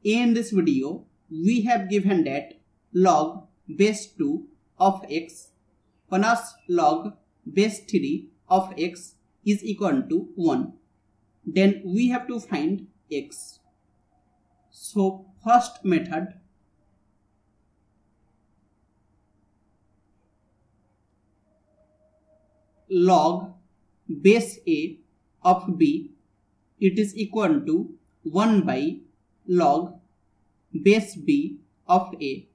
In this video, we have given that log base 2 of x plus log base 3 of x is equal to 1. Then we have to find x. So first method, log base a of b, it is equal to 1 by log base b of a,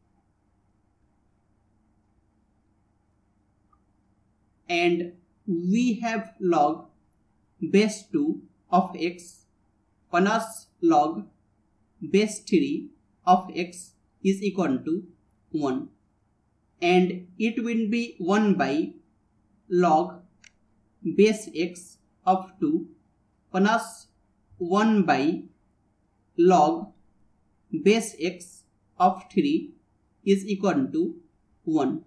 and we have log base 2 of x plus log base 3 of x is equal to 1, and it will be 1 by log base x of 2 plus 1 by log base x of 3 is equal to 1,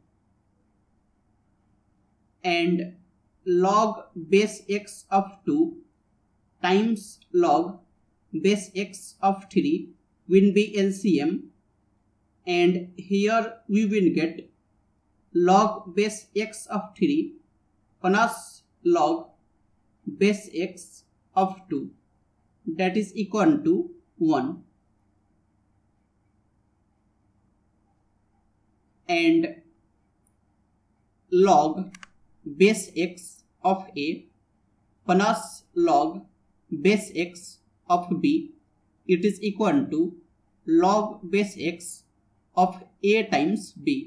and log base x of 2 times log base x of 3 will be LCM, and here we will get log base x of 3 plus log base x of 2, that is equal to 1, and log base x of a plus log base x of b, it is equal to log base x of a times b.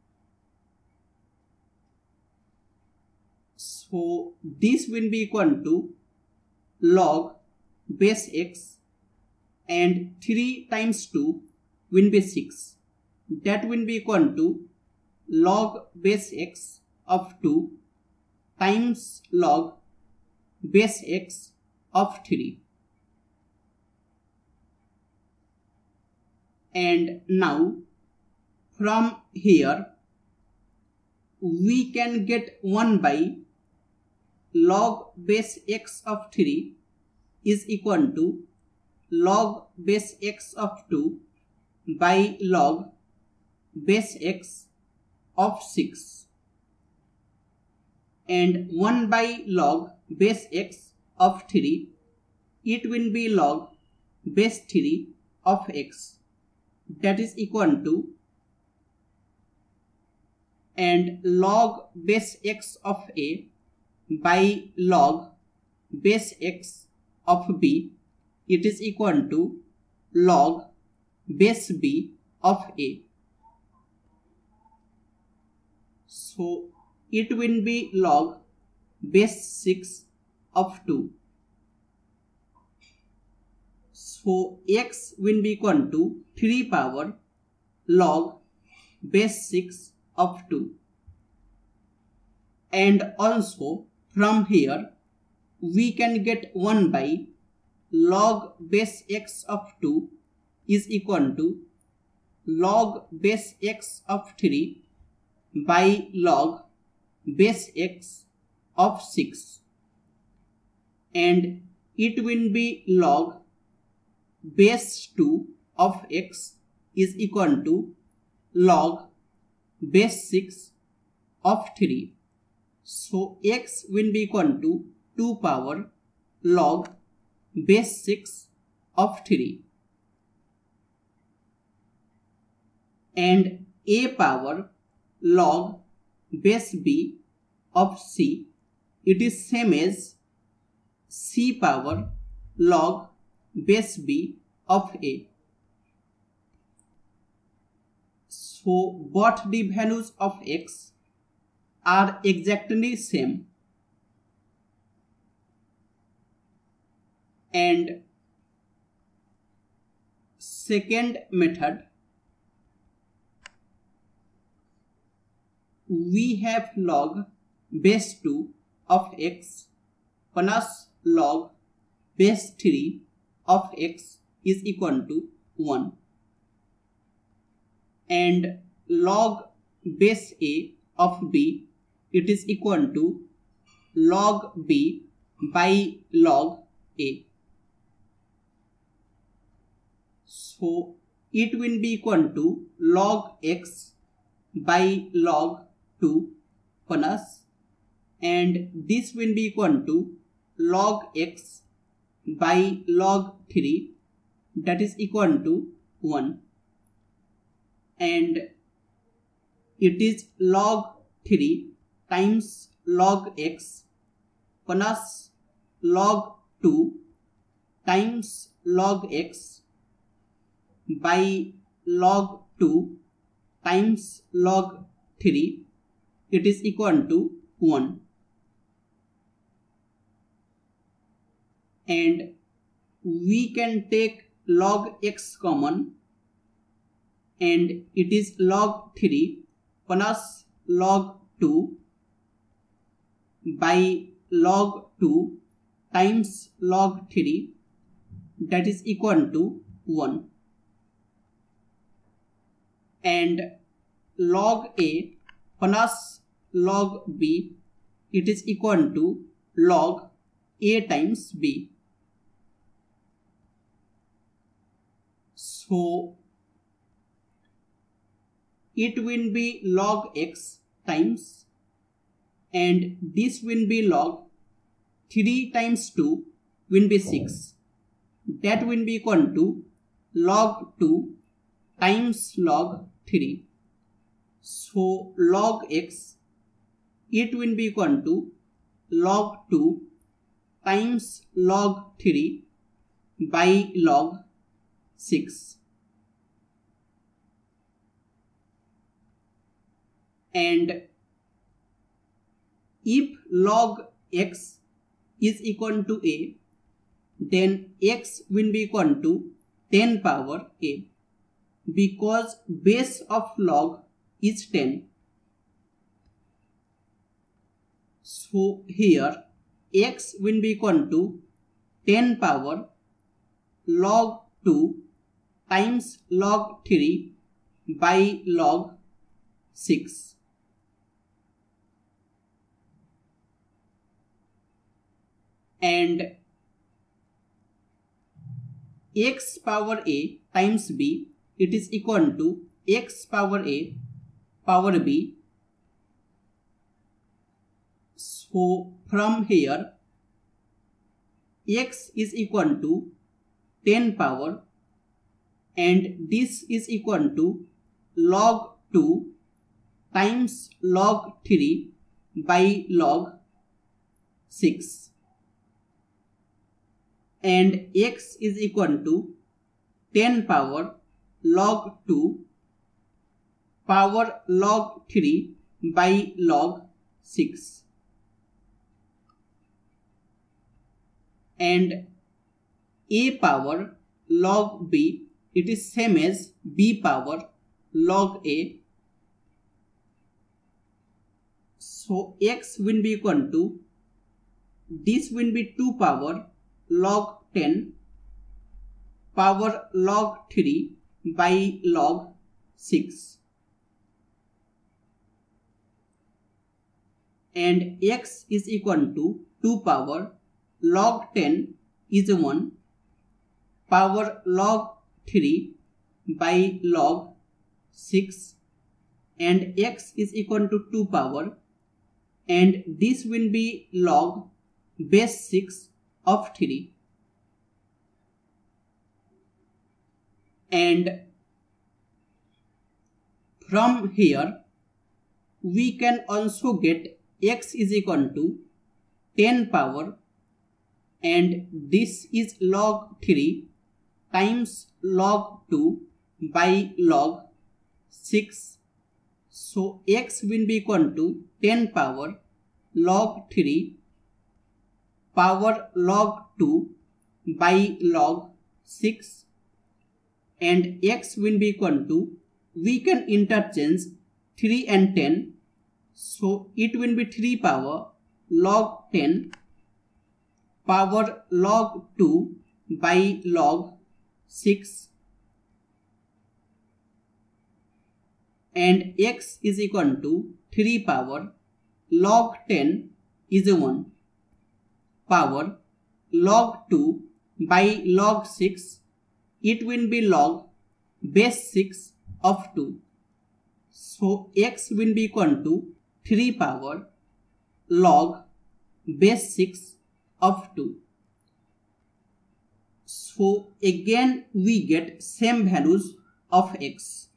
So this will be equal to log base x, and 3 times 2 will be 6. That will be equal to log base x of 2 times log base x of 3. And now from here we can get 1 by log base x of 3 is equal to log base x of 2 by log base x of 6, and 1 by log base x of 3, it will be log base 3 of x, that is equal to, and log base x of a by log base x of b, it is equal to log base b of a. So it will be log base 6 of 2. So x will be equal to 3 power log base 6 of 2. And also from here we can get 1 by log base x of 2 is equal to log base x of 3 by log base x of 6, and it will be log base 2 of x is equal to log base 6 of 3. So x will be equal to 2 power log base 6 of 3, and a power log base b of c, it is same as c power log base b of a. So both the values of x are exactly same, and second method, we have log base 2 of x plus log base 3 of x is equal to 1, and log base a of b, it is equal to log b by log a. So it will be equal to log x by log 2 plus, and this will be equal to log x by log 3, that is equal to 1, and it is log 3 times log x plus log 2 times log x by log 2 times log 3, it is equal to 1. And we can take log x common, and it is log 3 plus log 2 by log 2 times log 3, that is equal to 1. And log a plus log b, it is equal to log a times b. So it will be log x times, and this will be log 3 times 2 will be 6. That will be equal to log 2 times log 3. So log x, it will be equal to log 2 times log 3 by log 6. And if log x is equal to a, then x will be equal to 10 power a, because base of log is 10. So here x will be equal to 10 power log 2 times log 3 by log 6. And x power a times b, it is equal to x power a power b. So from here x is equal to 10 power, and this is equal to log 2 times log 3 by log 6. And x is equal to 10 power log 2 power log 3 by log 6. And a power log b, it is same as b power log a. So x will be equal to, this will be 2 power log 10 power log 3 by log 6. And x is equal to 2 power log 10 is 1 power log 3 by log 6, and x is equal to 2 power, and this will be log base 6 of 3. And from here we can also get x is equal to 10 power, and this is log 3 times log 2 by log 6. So x will be equal to 10 power log 3 power log 2 by log 6, and x will be equal to, we can interchange 3 and 10, so it will be 3 power log 10 power log 2 by log 6, and x is equal to 3 power log 10 is 1 power log 2 by log 6, it will be log base 6 of 2. So x will be equal to 3 power log base 6 of 2. So again we get same values of x.